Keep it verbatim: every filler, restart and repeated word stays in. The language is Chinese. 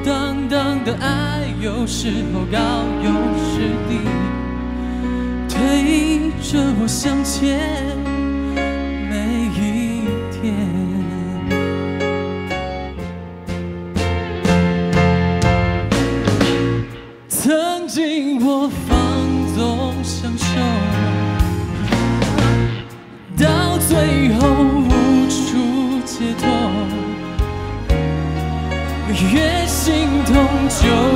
荡荡的爱，有时候高，有时低，推着我向前每一天。曾经我放纵享受，到最后无处解脱，越心痛就